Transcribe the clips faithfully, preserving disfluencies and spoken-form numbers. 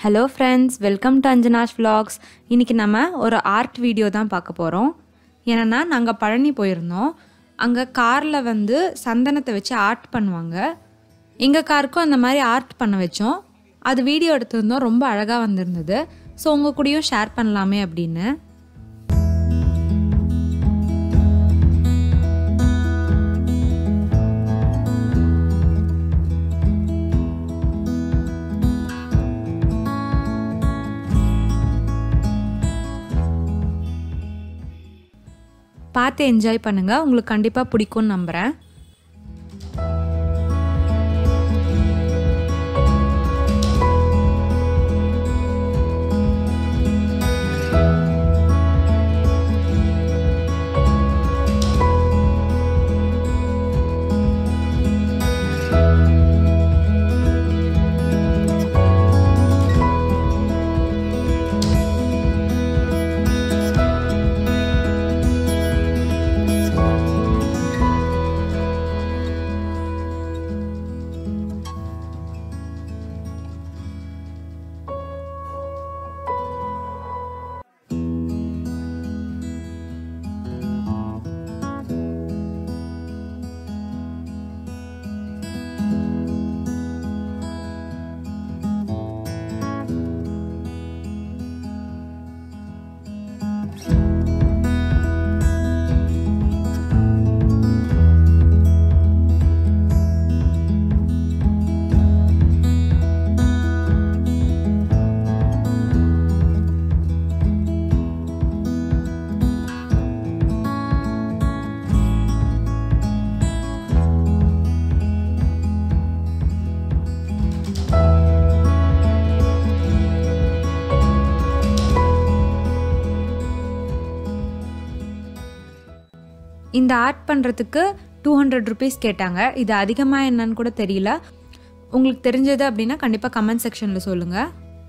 Hello friends, welcome to Anjana's vlogs. இன்னைக்கு நம்ம ஒரு ஆர்ட் வீடியோ தான் பார்க்க போறோம். ஏன்னா நாங்க பழனி போயிருந்தோம். அங்க கார்ல வந்து சந்தனத்தை வச்சு ஆர்ட் பண்ணுவாங்க. எங்க காருக்கும் அந்த மாதிரி ஆர்ட் பண்ண வச்சோம். அது வீடியோ எடுத்திருந்தோம், ரொம்ப அழகா வந்திருந்தது. சோ உங்க கூடயும் ஷேர் பண்ணலாமே அப்படின்னு. பார்த்து என்ஜாய் பண்ணுங்க, உங்களுக்கு கண்டிப்பா பிடிக்கும்னு நம்புறேன். இந்த ஆர்ட் பண்ணுறதுக்கு டூ ஹண்ட்ரட் ருபீஸ் கேட்டாங்க. இது அதிகமாக என்னன்னு கூட தெரியல. உங்களுக்கு தெரிஞ்சது அப்படின்னா கண்டிப்பாக கமெண்ட் செக்ஷனில் சொல்லுங்கள்.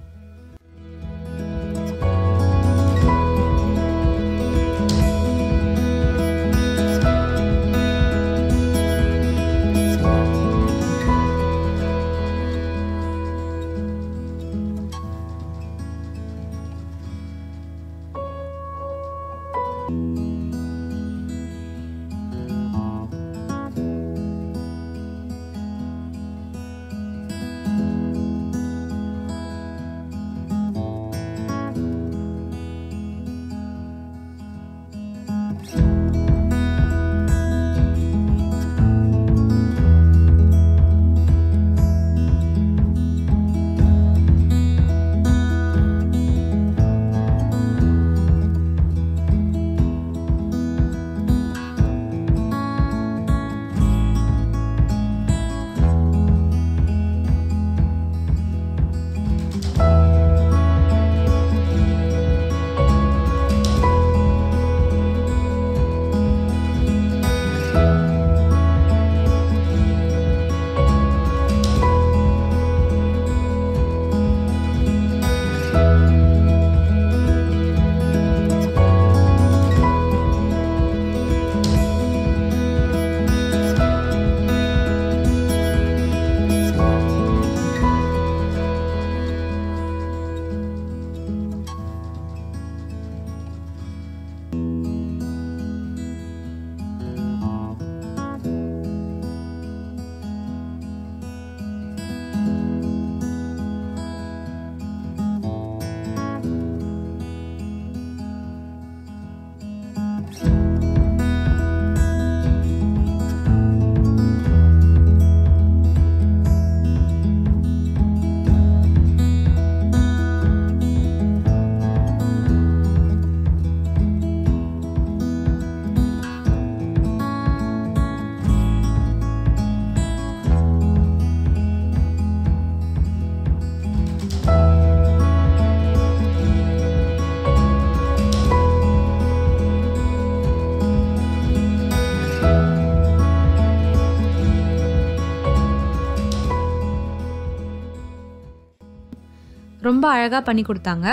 ரொம்ப அழகாக பண்ணி கொடுத்தாங்க.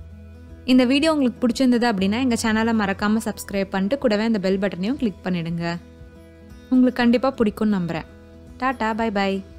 இந்த வீடியோ உங்களுக்கு பிடிச்சிருந்தது அப்படின்னா எங்கள் சேனலை மறக்காமல் சப்ஸ்கிரைப் பண்ணிட்டு கூடவே அந்த பெல் பட்டனையும் கிளிக் பண்ணிடுங்க. உங்களுக்கு கண்டிப்பாக பிடிக்கும்னு நம்புகிறேன். Tata, bye by.